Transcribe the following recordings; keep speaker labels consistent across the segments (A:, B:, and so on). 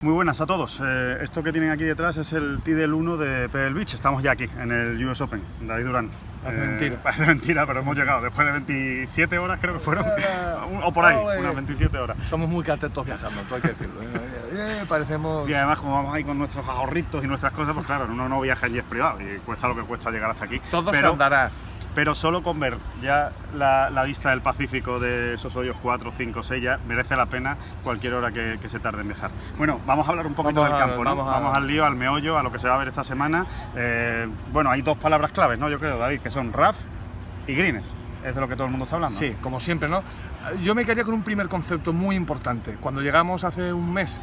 A: Muy buenas a todos. Esto que tienen aquí detrás es el Tidal 1 de Pebble Beach. Estamos ya aquí, en el US Open. David Durán.
B: Parece mentira.
A: Parece mentira, pero hemos llegado después de 27 horas, creo que fueron. O por ahí, unas 27 horas.
B: Somos muy catetos viajando, todo hay que decirlo. Parecemos...
A: Y además, como vamos ahí con nuestros ahorritos y nuestras cosas, pues claro, uno no viaja en jet privado y cuesta lo que cuesta llegar hasta aquí.
B: Todo se andará.
A: Pero solo con ver ya la vista del Pacífico de esos hoyos 4, 5, 6 ya merece la pena cualquier hora que se tarde en viajar. Bueno, vamos a hablar un poquito del campo, ¿no? Vamos al lío, al meollo, a lo que se va a ver esta semana. Bueno, hay dos palabras claves, ¿no? Yo creo, David, que son rough y greens. Es de lo que todo el mundo está hablando.
B: Sí, como siempre, ¿no? Yo me quedaría con un primer concepto muy importante. Cuando llegamos hace un mes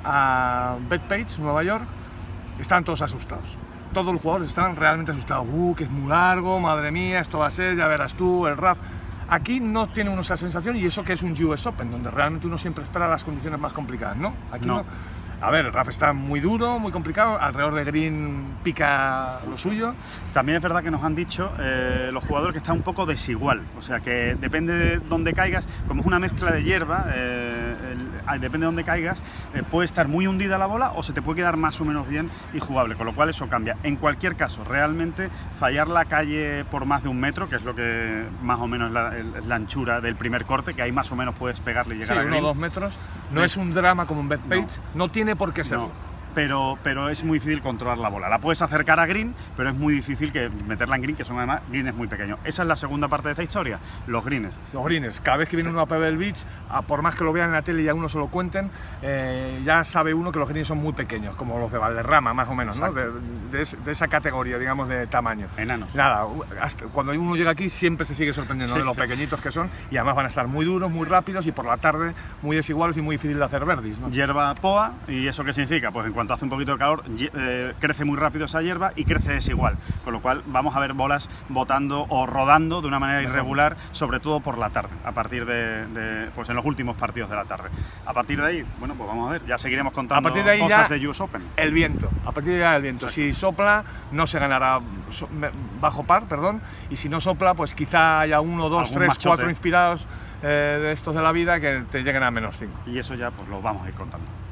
B: a Bethpage, Nueva York, estaban todos asustados. Todos los jugadores estaban realmente asustados. Que es muy largo, madre mía, esto va a ser, ya verás tú, el RAF. Aquí no tiene uno esa sensación, y eso que es un US Open, donde realmente uno siempre espera las condiciones más complicadas, ¿no? Aquí no. A ver, el RAF está muy duro, muy complicado, alrededor de green pica lo suyo.
A: También es verdad que nos han dicho los jugadores que está un poco desigual, o sea que depende de dónde caigas, como es una mezcla de hierba, depende de dónde caigas, puede estar muy hundida la bola o se te puede quedar más o menos bien y jugable, con lo cual eso cambia. En cualquier caso, realmente fallar la calle por más de 1 metro, que es lo que más o menos la anchura del primer corte, que ahí más o menos puedes pegarle y llegar a green.
B: 1 o 2 metros, no es un drama como en Bethpage, no tiene por qué serlo.
A: Pero es muy difícil controlar la bola. La puedes acercar a green, pero es muy difícil que meterla en green, que son además greens muy pequeños. Esa es la segunda parte de esta historia, los greens.
B: Los greens, cada vez que viene uno a Pebble Beach, por más que lo vean en la tele y a uno se lo cuenten, ya sabe uno que los greens son muy pequeños, como los de Valderrama, más o menos, ¿no? de esa categoría, digamos, de tamaño.
A: Enanos.
B: Nada, cuando uno llega aquí siempre se sigue sorprendiendo de los pequeñitos que son, y además van a estar muy duros, muy rápidos y por la tarde muy desiguales y muy difícil de hacer verdes, ¿no?
A: Hierba poa, ¿y eso qué significa? Pues en cuanto hace un poquito de calor, crece muy rápido esa hierba y crece desigual, con lo cual vamos a ver bolas botando o rodando de una manera irregular, sobre todo por la tarde, a partir pues en los últimos partidos de la tarde. A partir de ahí, bueno, pues vamos a ver, ya seguiremos contando cosas de US Open.
B: El viento, a partir de ahí el viento. Exacto. Si sopla, no se ganará bajo par, perdón, y si no sopla, pues quizá haya 1, 2, 3, 4 inspirados de estos de la vida que te lleguen a -5.
A: Y eso ya pues lo vamos a ir contando.